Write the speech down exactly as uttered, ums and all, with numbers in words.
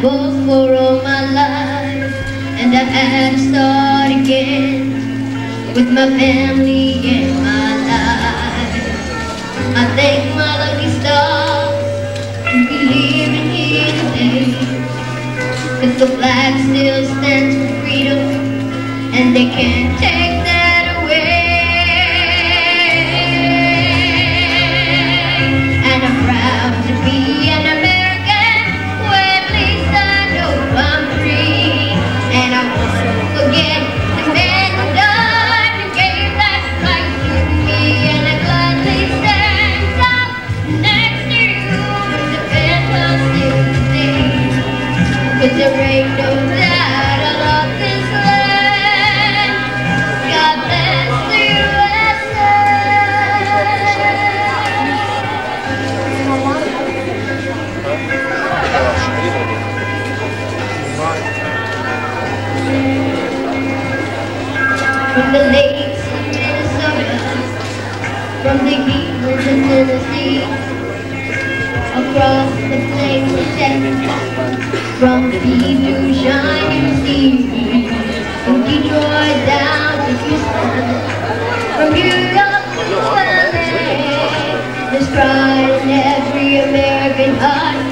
worked for all my life, and I had to start again with my family and my life. I thank my lucky stars to be living here today, 'cause the flag still stands for freedom, and they can't take that away. And I'm proud to be an American, where at least I know I'm free. And I won't forget the men who died and gave that right to me. And I gladly stand up next to you and defend us still today, 'cause there ain't no doubt I love this land. God bless the U S A. From the lakes of Minnesota, from the Heatlands of Tennessee, across the plains of Texas, from sea to shining sea, from Detroit down to Houston, from New York to L A, there's pride in every American heart.